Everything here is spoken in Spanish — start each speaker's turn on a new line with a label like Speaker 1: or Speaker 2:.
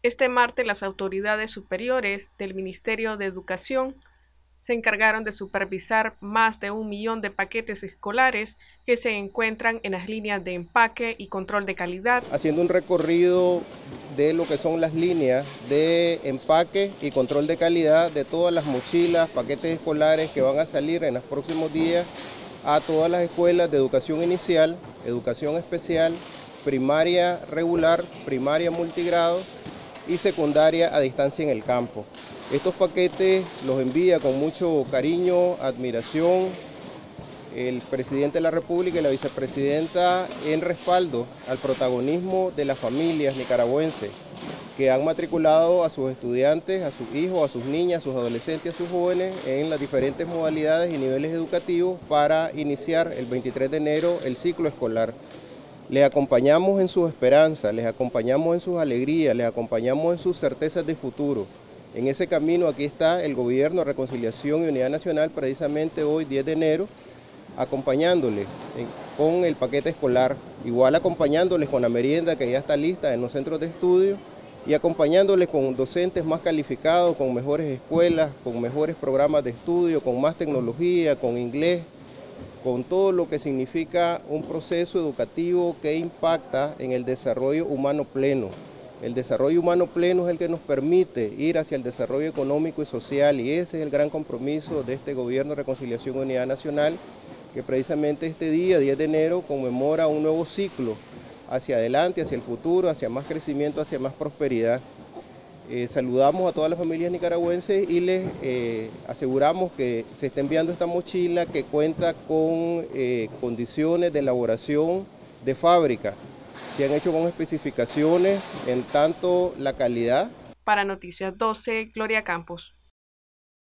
Speaker 1: Este martes las autoridades superiores del Ministerio de Educación se encargaron de supervisar más de 1 millón de paquetes escolares que se encuentran en las líneas de empaque y control de calidad.
Speaker 2: Haciendo un recorrido de lo que son las líneas de empaque y control de calidad de todas las mochilas, paquetes escolares que van a salir en los próximos días a todas las escuelas de educación inicial, educación especial, primaria regular, primaria multigrado y secundaria a distancia en el campo. Estos paquetes los envía con mucho cariño, admiración, el presidente de la República y la vicepresidenta en respaldo al protagonismo de las familias nicaragüenses que han matriculado a sus estudiantes, a sus hijos, a sus niñas, a sus adolescentes, a sus jóvenes en las diferentes modalidades y niveles educativos para iniciar el 23 de enero el ciclo escolar. Les acompañamos en sus esperanzas, les acompañamos en sus alegrías, les acompañamos en sus certezas de futuro. En ese camino aquí está el Gobierno de Reconciliación y Unidad Nacional precisamente hoy 10 de enero, acompañándoles con el paquete escolar, igual acompañándoles con la merienda que ya está lista en los centros de estudio y acompañándoles con docentes más calificados, con mejores escuelas, con mejores programas de estudio, con más tecnología, con inglés, con todo lo que significa un proceso educativo que impacta en el desarrollo humano pleno. El desarrollo humano pleno es el que nos permite ir hacia el desarrollo económico y social y ese es el gran compromiso de este Gobierno de Reconciliación y Unidad Nacional, que precisamente este día, 10 de enero, conmemora un nuevo ciclo hacia adelante, hacia el futuro, hacia más crecimiento, hacia más prosperidad. Saludamos a todas las familias nicaragüenses y les aseguramos que se está enviando esta mochila que cuenta con condiciones de elaboración de fábrica. Se han hecho con especificaciones en tanto la calidad.
Speaker 1: Para Noticias 12, Gloria Campos.